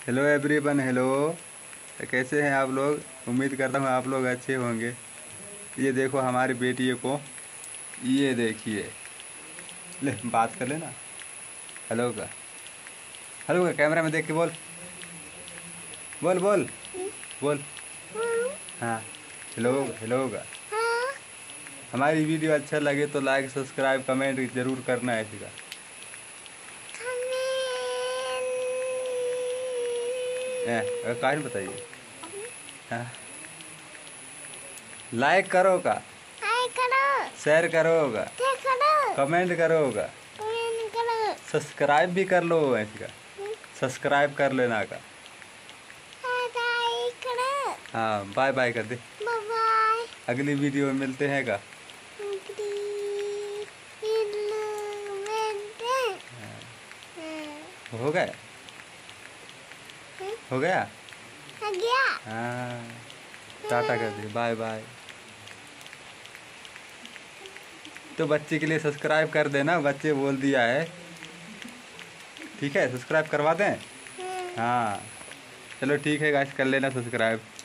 Hello everyone, hello. कैसे हैं आप लोग? उम्मीद करता हूँ आप लोग अच्छे होंगे। ये देखो हमारी बेटी को, ये देखिए। ले बात कर लेना। हेलो का, हेलो का कैमरा में देख के बोल, बोल बोल बोल। हाँ, हेलो हेलो का। हमारी वीडियो अच्छा लगे तो लाइक सब्सक्राइब कमेंट ज़रूर करना है इसका। काहे नहीं बताइए। हाँ, लाइक करोगा, शेयर करोगा, कमेंट करोगा, सब्सक्राइब भी कर लो इसका। सब्सक्राइब कर लेना का। हाँ, बाय बाय कर दे। अगली वीडियो में मिलते हैं का। हो गया, हो गया, हाँ। टाटा कर दे, बाय बाय। तो बच्चे के लिए सब्सक्राइब कर देना, बच्चे बोल दिया है। ठीक है, सब्सक्राइब करवा दें। हाँ चलो ठीक है गाइस, कर लेना सब्सक्राइब।